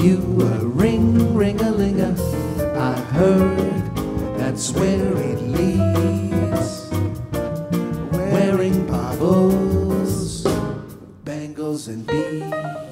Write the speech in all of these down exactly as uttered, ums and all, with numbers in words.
you a ring, ring-a-ling-a. I've heard that's where it leads. Wearing baubles, bangles and beads.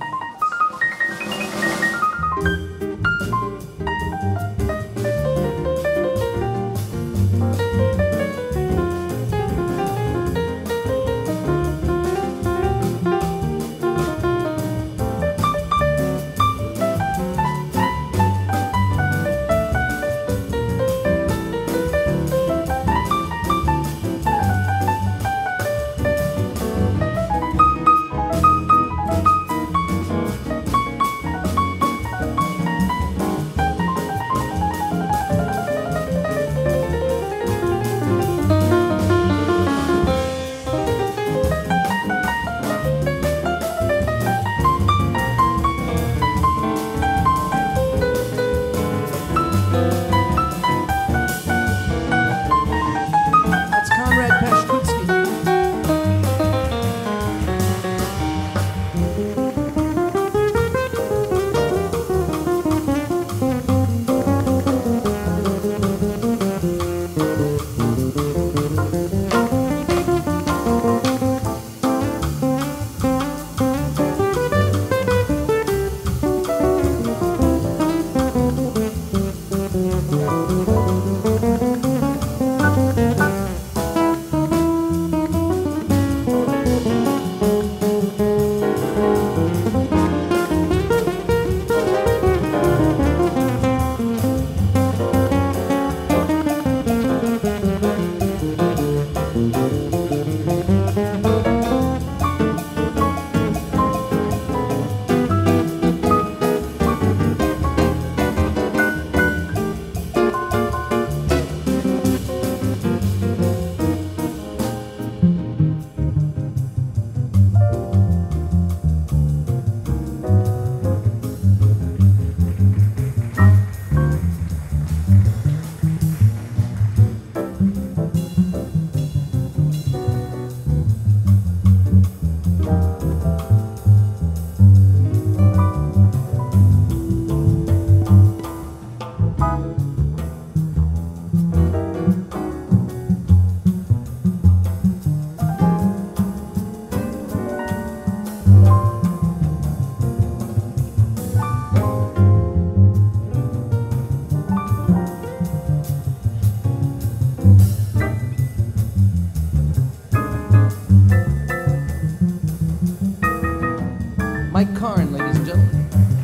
Mike Karn, ladies and gentlemen.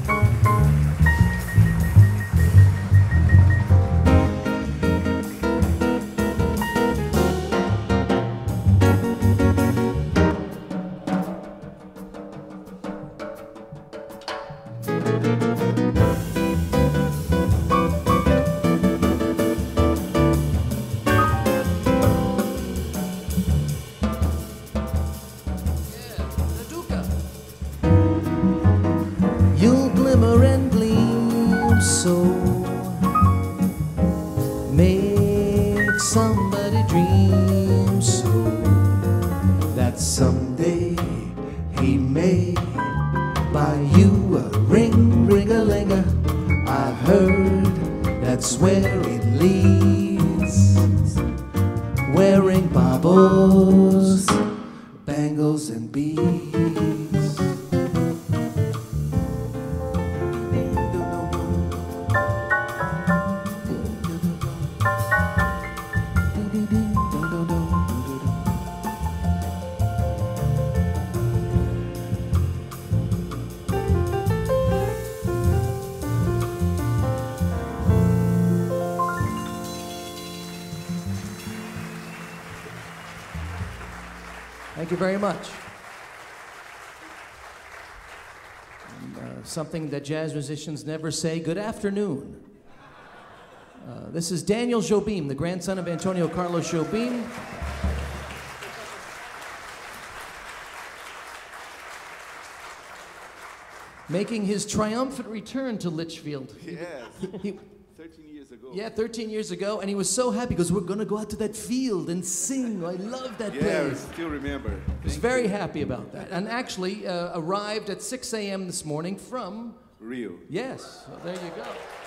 You'll glimmer and gleam so, make somebody dream so, that someday he may buy you a ring, ring-a-ling-a. I've heard that's where it leads. Wearing baubles, bangles and beads. Thank you very much. And, uh, something that jazz musicians never say, good afternoon. Uh, this is Daniel Jobim, the grandson of Antonio Carlos Jobim. Making his triumphant return to Litchfield. Yes, He, thirteen years ago. yeah, thirteen years ago, and he was so happy because we're going to go out to that field and sing. I love that Yeah, I place. still remember. He was very happy about that, and actually uh, arrived at six A M this morning from Rio. Yes, well, there you go.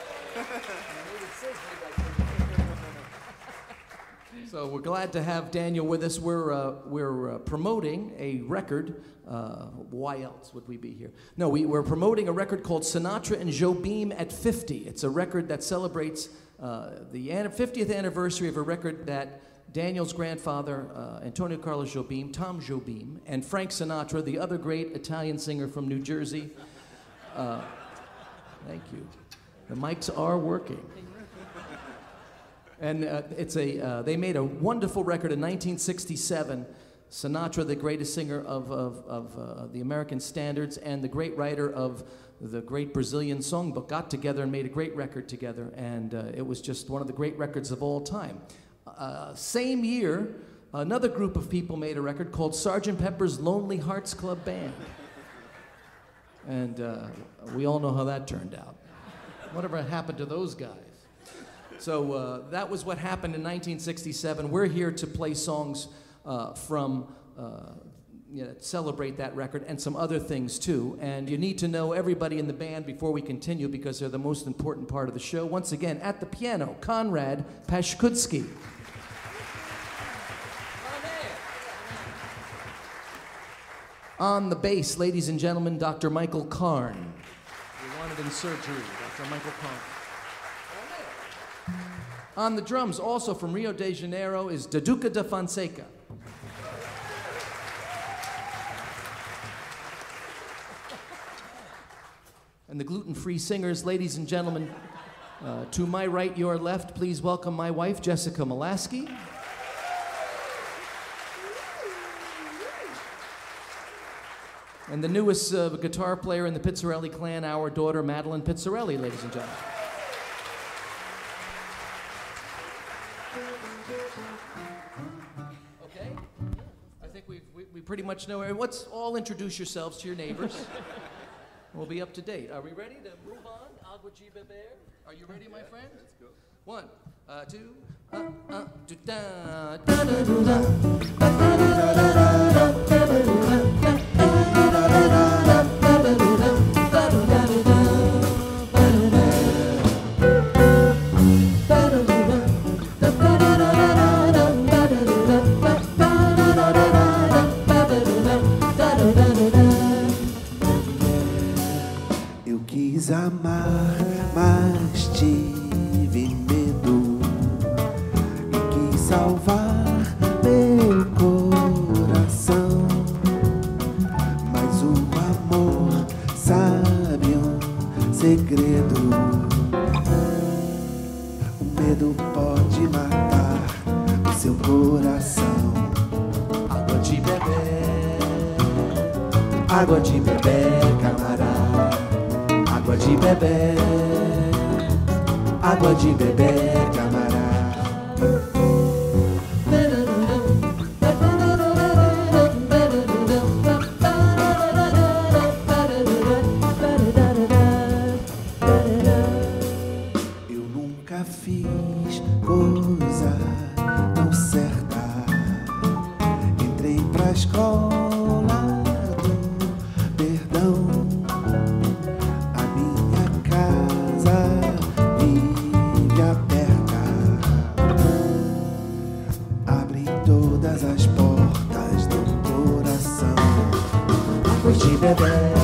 So we're glad to have Daniel with us. We're, uh, we're uh, promoting a record. Uh, why else would we be here? No, we, we're promoting a record called Sinatra and Jobim at fifty. It's a record that celebrates uh, the fiftieth anniversary of a record that Daniel's grandfather, uh, Antonio Carlos Jobim, Tom Jobim, and Frank Sinatra, the other great Italian singer from New Jersey. Uh, thank you. The mics are working. And uh, it's a, uh, they made a wonderful record in nineteen sixty-seven. Sinatra, the greatest singer of, of, of uh, the American standards, and the great writer of the great Brazilian songbook got together and made a great record together. And uh, it was just one of the great records of all time. Uh, same year, another group of people made a record called Sergeant Pepper's Lonely Hearts Club Band. And uh, we all know how that turned out. Whatever happened to those guys? So uh, that was what happened in nineteen sixty-seven. We're here to play songs uh, from, uh, you know, celebrate that record and some other things too. And you need to know everybody in the band before we continue because they're the most important part of the show. Once again, at the piano, Konrad Pashkutsky. On the bass, ladies and gentlemen, Doctor Michael Karn. We wanted in surgery, Doctor Michael Karn. On the drums, also from Rio de Janeiro, is Daduka da Fonseca. And the gluten-free singers, ladies and gentlemen, uh, to my right, your left, please welcome my wife, Jessica Molaski. And the newest uh, guitar player in the Pizzarelli clan, our daughter, Madeline Pizzarelli, ladies and gentlemen. Okay? I think we've, we, we pretty much know. Let's all introduce yourselves to your neighbors. We'll be up to date. Are we ready to move on? Agua de Beber? Are you ready, my friend? Let's go. One, uh, two, uh, uh, do, da, da, da, do, da. Eu quis amar, mas tive medo e quis salvar meu coração. Mas o amor sabe um segredo. O medo pode matar o seu coração. Água de beber, água de beber, camarada. Água de beber, água de beber, camarada. Eu nunca fiz coisa tão certa. Entrei pra escola do perdão. As portas do coração. Água de beber,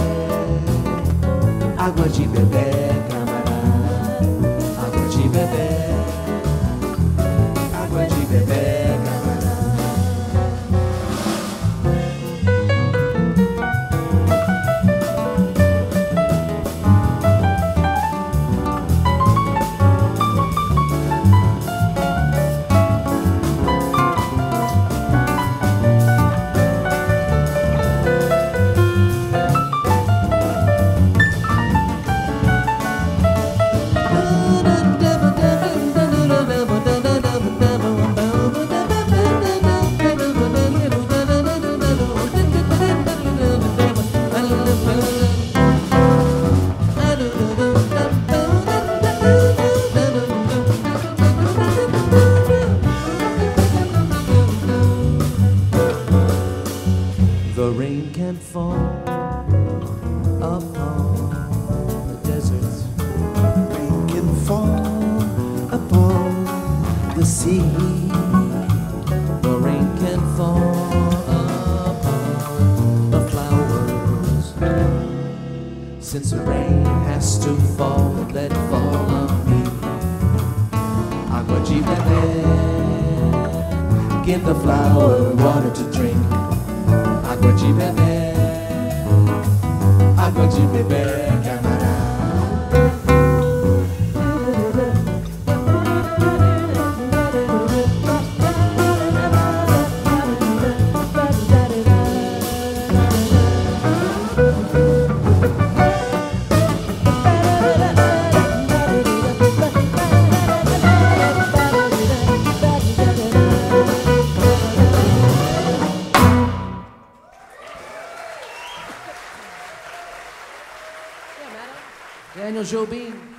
água de beber, camarada. Água de beber, água de beber, camarada. see the rain can fall upon the flowers. Since the rain has to fall, let it fall on me. Agua de beber, give the flower water to drink. Agua de beber, agua de beber, camarada. Daniel Jobim.